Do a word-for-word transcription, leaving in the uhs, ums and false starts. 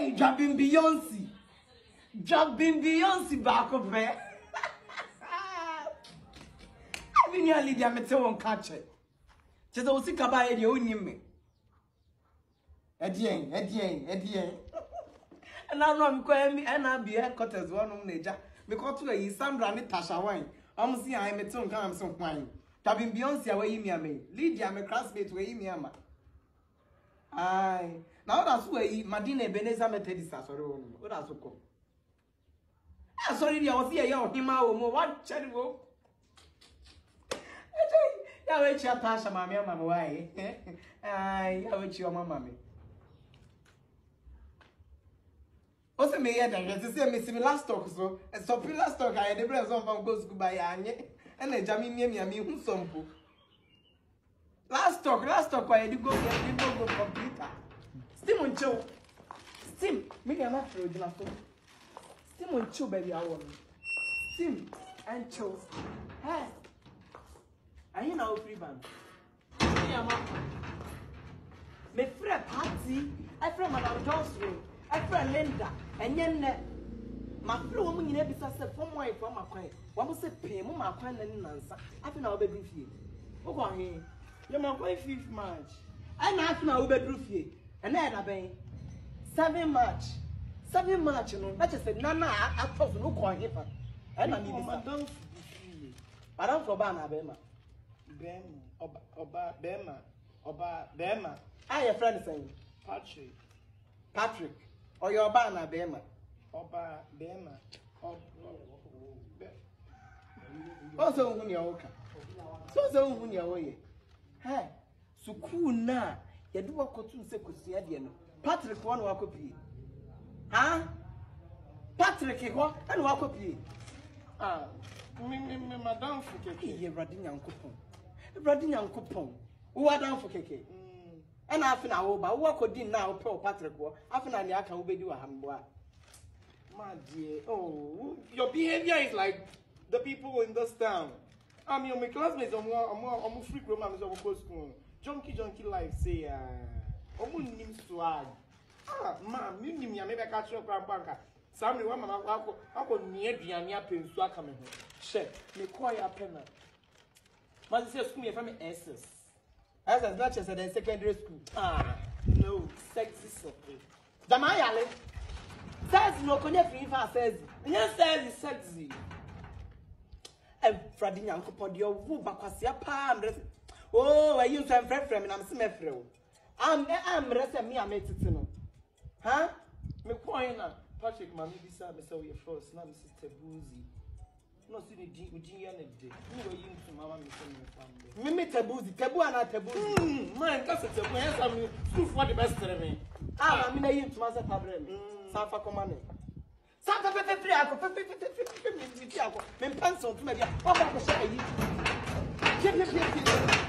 Hey, dropping Beyonce. Dropping Beyonce back up there. I mean, you're Lydia, I'm telling you, catch it. Just I was sick about it, you own me. Edian, Edian, Edian. And I run quite me, and I'll be headquarters one on Nature. Because to a Sandra Natasha wine. I'm seeing I'm a tongue, I'm some wine. Dropping Beyonce away, me, Lydia, I'm a classmate, way, me, ama. Aye. Now that's where Madina Beneza Methodist sorry. What that's okay. Ah, sorry, I was here, you him out more what cherry go. I wait your Tasha, mammy, mamma, why? Aye, I wait your mamma. What's the mayor then? To say Miss last talk so, and so last talk I had the breath of goes goodbye, and then Jammy me and me who some book. Last talk, last talk, why you go get you go computer. Steam on chill. Steam. Make a laugh for you. Steam on chill, baby. I want. Steam and chill. Hey. Are you now free band? Yeah, ma. Me friend party. I friend Madame Johnson. I friend Linda. And then my friend woman in every success from my from my coin. What was it? Pay more my coin than answer. I think I'll be here. Go on here. You're my boy fifth March. I'm not now bedroom here. And then I been seven March. Seven March, you know. That just said, Nana, I thought no coin here. And I need my don't feel. I don't for Bana Bema. Bema, Oba, Bema, Oba, Bema. I a friend saying Patrick. Patrick. Or your Bana Bema. Oba, Bema. Also, when you're okay. So, when you're away. Hey, so cool na. You do what to say kusi adiano. Patrick one wa copy. Huh? Patrick what and wa copy. Ah, me me me madam for keke. Ye bradi nyankopon. Bradi nyankopon. Wo adam for keke. Mm. And afi na wo ba wo akodi na wo pe Patrick wo. Afi na ne aka wo bedi wa hambo a. My dear. Oh, your behavior is like the people in this town. I mean, my classmates are more, more, more free from my school. Junkie, junkie life say, uh, omu nim swag. Ah, ma, me nim ya maybe catch your grandpa. Sammy, one mama, ako, ako near the anya pen swag coming. She, me call ya penna. Mas say school me from S S. S S not just at secondary school. Ah, no, sexy Suppie. Damayale. Says no connect me for says. Yes, says sexy. And Freddy Uncle Podio, who Bacasia Palm. Oh, I use some friend from and I'm Smefro. I'm I'm resting me, I made it to know. Huh? Me coina, Patrick, mammy, beside me, so your first, not Missus Tabuzi. No, see the G and a day. You were used to Mamma, Miss family. Mimi Tabuzi, Tabu and I Tabuzi. Man, that's a tabu. Yes, I'm too for the best of me. Ah, I mean, I used to Master Pabram. Safa Command. Santa Pepe, I go fifty, fifty, fifty, fifty, fifty, fifty, fifty, fifty, fifty, fifty, fifty, fifty, fifty, fifty,